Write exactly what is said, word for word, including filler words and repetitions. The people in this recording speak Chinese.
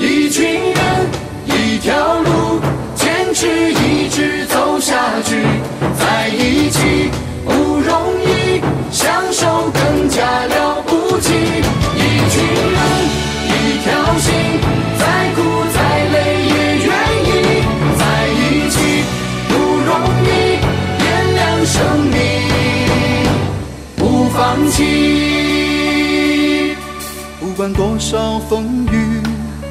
一群人，一条路，坚持一直走下去，在一起不容易，相守更加了不起。一群人，一条心，再苦再累也愿意在一起，不容易，点亮生命，不放弃。不管多少风雨